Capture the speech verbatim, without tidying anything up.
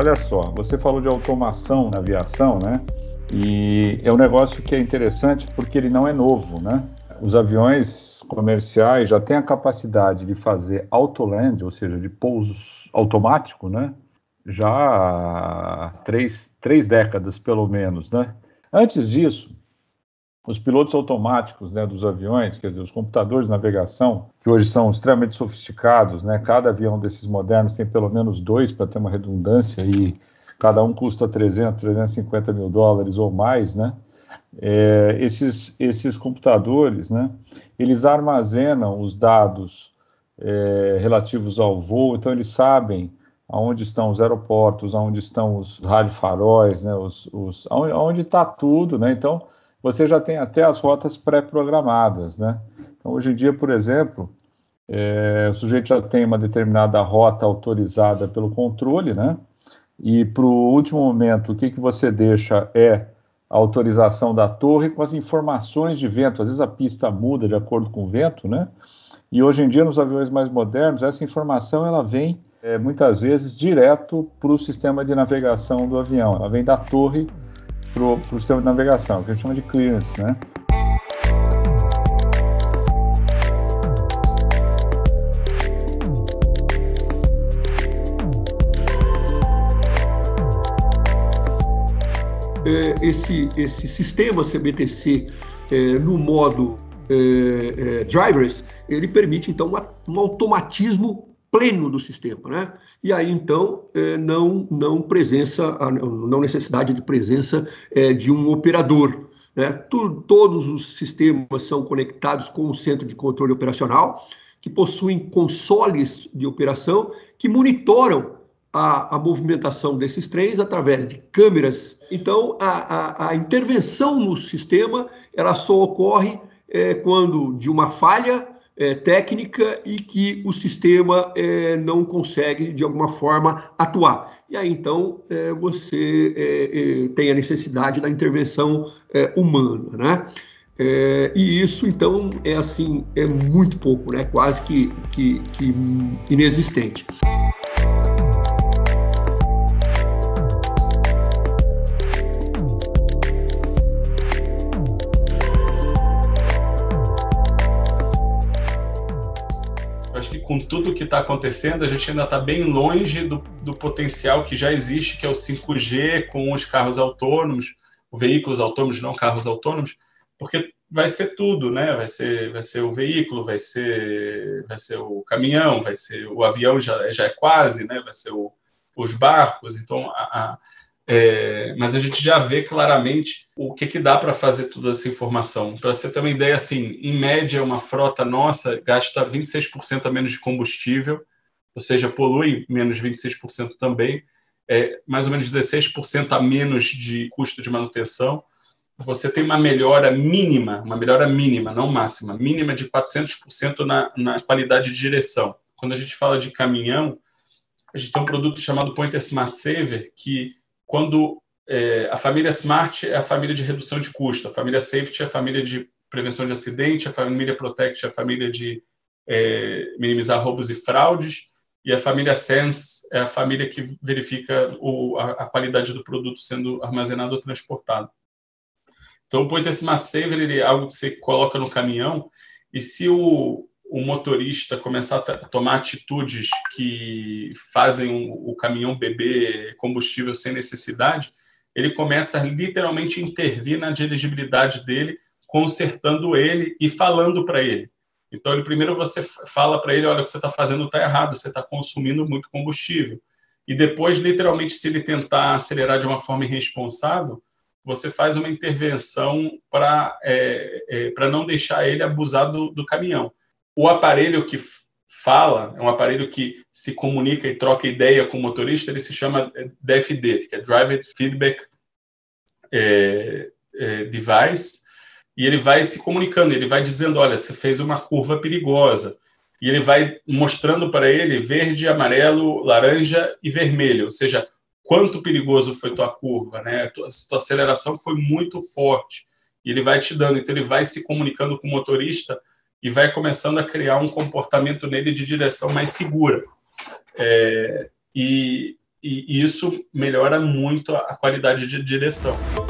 Olha só, você falou de automação na aviação, né? E é um negócio que é interessante porque ele não é novo, né? Os aviões comerciais já têm a capacidade de fazer autoland, ou seja, de pousos automático, né? Já há três, três décadas, pelo menos, né? Antes disso, os pilotos automáticos, né, dos aviões, quer dizer, os computadores de navegação, que hoje são extremamente sofisticados, né? Cada avião desses modernos tem pelo menos dois para ter uma redundância e cada um custa trezentos, trezentos e cinquenta mil dólares ou mais, né? É, esses, esses computadores, né, eles armazenam os dados é, relativos ao voo, então eles sabem aonde estão os aeroportos, aonde estão os radiofaróis, né, os, os, aonde está tudo, né? Então você já tem até as rotas pré-programadas, né? Então hoje em dia, por exemplo, é, o sujeito já tem uma determinada rota autorizada pelo controle, né? E para o último momento, o que, que você deixa é a autorização da torre com as informações de vento. Às vezes a pista muda de acordo com o vento, né? E hoje em dia, nos aviões mais modernos, essa informação ela vem, é, muitas vezes, direto para o sistema de navegação do avião. Ela vem da torre para o sistema de navegação, que a gente chama de clearance, né? Esse, esse sistema C B T C é, no modo é, é, drivers, ele permite então uma, um automatismo pleno do sistema, né? E aí então é, não, não presença, não necessidade de presença é, de um operador, né? Tu, todos os sistemas são conectados com um centro de controle operacional que possuem consoles de operação que monitoram A, a movimentação desses trens através de câmeras. Então, a, a, a intervenção no sistema ela só ocorre é, quando de uma falha é, técnica e que o sistema é, não consegue, de alguma forma, atuar. E aí, então, é, você é, é, tem a necessidade da intervenção é, humana, né? É, e isso, então, é assim, é muito pouco, né? Quase que, que, que inexistente. Com tudo que está acontecendo, a gente ainda está bem longe do, do potencial que já existe, que é o cinco G com os carros autônomos, veículos autônomos, não carros autônomos, porque vai ser tudo, né? Vai ser, vai ser o veículo, vai ser, vai ser o caminhão, vai ser o avião, já, já é quase, né? Vai ser o, os barcos. Então, a, a, é, mas a gente já vê claramente o que, que dá para fazer toda essa informação. Para você ter uma ideia, assim, em média, uma frota nossa gasta vinte e seis por cento a menos de combustível, ou seja, polui menos vinte e seis por cento também, é, mais ou menos dezesseis por cento a menos de custo de manutenção. Você tem uma melhora mínima, uma melhora mínima, não máxima, mínima de quatrocentos por cento na, na qualidade de direção. Quando a gente fala de caminhão, a gente tem um produto chamado Pointer Smart Saver, que quando é, a família Smart é a família de redução de custo, a família Safety é a família de prevenção de acidente, a família Protect é a família de é, minimizar roubos e fraudes, e a família Sense é a família que verifica o, a, a qualidade do produto sendo armazenado ou transportado. Então, o Pointer Smart Saver ele é algo que você coloca no caminhão, e se o, o motorista começar a tomar atitudes que fazem o, o caminhão beber combustível sem necessidade, ele começa a literalmente intervir na dirigibilidade dele, consertando ele e falando para ele. Então, ele, primeiro você fala para ele, olha, o que você está fazendo está errado, você está consumindo muito combustível. E depois, literalmente, se ele tentar acelerar de uma forma irresponsável, você faz uma intervenção para é, é, para não deixar ele abusar do, do caminhão. O aparelho que fala, é um aparelho que se comunica e troca ideia com o motorista, ele se chama D F D, que é Driver Feedback é, é, Device, e ele vai se comunicando, ele vai dizendo, olha, você fez uma curva perigosa, e ele vai mostrando para ele verde, amarelo, laranja e vermelho, ou seja, quanto perigoso foi tua curva, né? Tua, tua aceleração foi muito forte. E ele vai te dando, então ele vai se comunicando com o motorista e vai começando a criar um comportamento nele de direção mais segura. É, e e isso melhora muito a qualidade de direção.